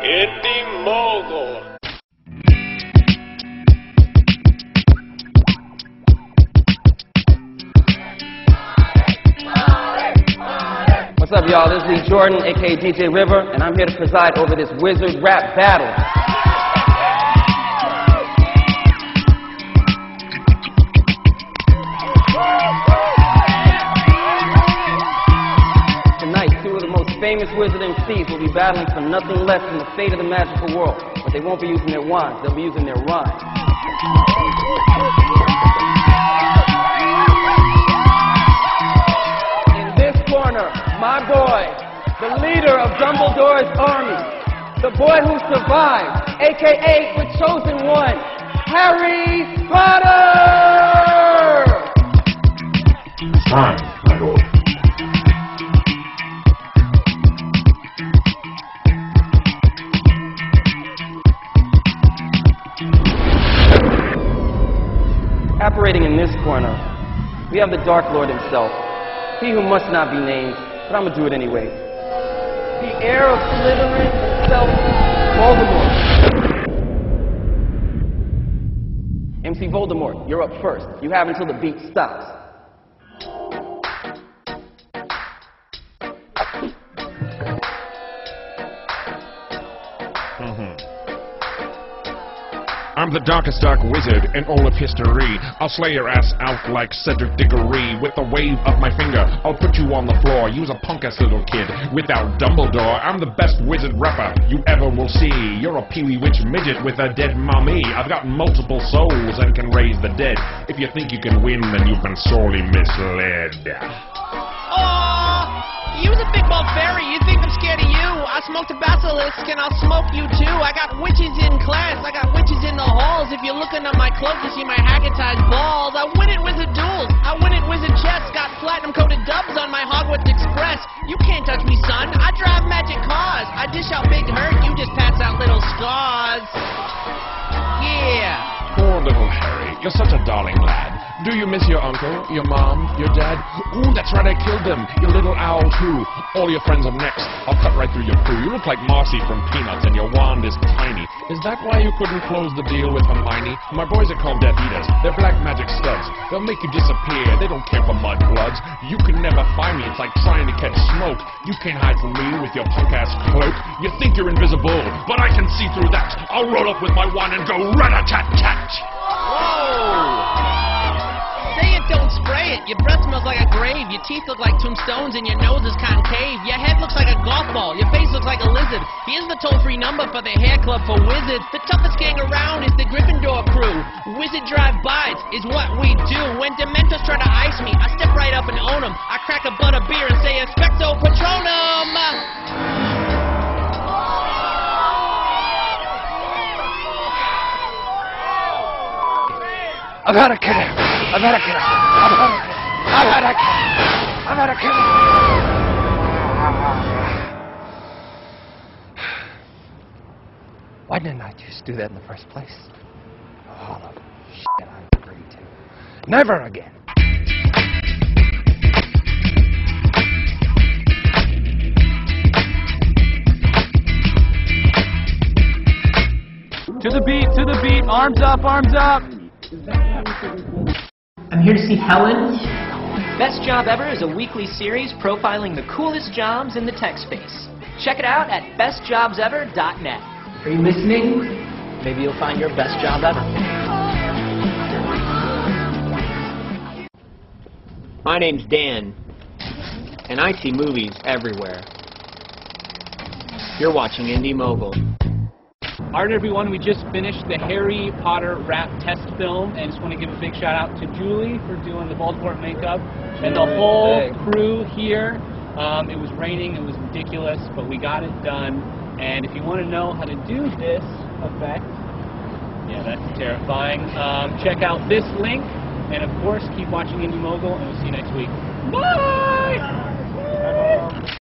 Indie Mogul. What's up, y'all? This is Lee Jordan, aka DJ River, and I'm here to preside over this wizard rap battle. Tonight, two of the most famous wizard MCs will be battling for nothing less than the fate of the magical world. But they won't be using their wands, they'll be using their rhymes. In this corner, my boy, the leader of Dumbledore's army, the boy who survived, aka the chosen one, Harry Potter! Time, my lord. Apparating in this corner, we have the Dark Lord himself, he who must not be named, but I'm gonna do it anyway. The heir of Slytherin himself, Voldemort. MC Voldemort, you're up first. You have until the beat stops. I'm the darkest dark wizard in all of history. I'll slay your ass out like Cedric Diggory. With a wave of my finger, I'll put you on the floor. You's a punk-ass little kid without Dumbledore. I'm the best wizard rapper you ever will see. You're a peewee witch midget with a dead mommy. I've got multiple souls and can raise the dead. If you think you can win, then you've been sorely misled. You's a big bald fairy, you think I'm scared of you. I smoked a basilisk and I'll smoke you too. I got witches in class, I got witches in the halls. If you're looking at my clothes, you see my hacketized balls. I win it wizard duels, I win it wizard chess. Got platinum coated dubs on my Hogwarts Express. You can't touch me, son, I drive magic cars. I dish out big hurt, you just pass out little scars. Yeah. Poor little Harry, you're such a darling lad. Do you miss your uncle, your mom, your dad? Ooh, that's right, I killed them. Your little owl, too. All your friends are next. I'll cut right through your crew. You look like Marcy from Peanuts, and your wand is tiny. Is that why you couldn't close the deal with Hermione? My boys are called Death Eaters. They're black magic studs. They'll make you disappear. They don't care for mud bloods. You can never find me. It's like trying to catch smoke. You can't hide from me with your punk-ass cloak. You think you're invisible, but I can see through that. I'll roll up with my wand and go rat-a-tat-tat. Whoa! Say it, don't spray it. Your breath smells like a grave. Your teeth look like tombstones and your nose is concave. Your head looks like a golf ball. Your face looks like a lizard. Here's the toll-free number for the hair club for wizards. The toughest gang around is the Gryffindor crew. Wizard drive-bys is what we do. When Dementors try to ice me, I step right up and own them. I crack a butt of beer and say, Expecto Patronum! I gotta kill him! I gotta kill him! I gotta kill him! I gotta kill him! Why didn't I just do that in the first place? Oh, the shit I agreed to. Never again! To the beat, arms up, arms up! I'm here to see Helen. Best Job Ever is a weekly series profiling the coolest jobs in the tech space. Check it out at bestjobsever.net. Are you listening? Maybe you'll find your best job ever. My name's Dan, and I see movies everywhere. You're watching Indie Mogul. Alright everyone, we just finished the Harry Potter rap test film, and just want to give a big shout out to Julie for doing the Voldemort makeup, and the whole crew here. It was raining, it was ridiculous, but we got it done. And if you want to know how to do this effect, yeah, that's terrifying, check out this link, and of course keep watching Indie Mogul, and we'll see you next week. Bye!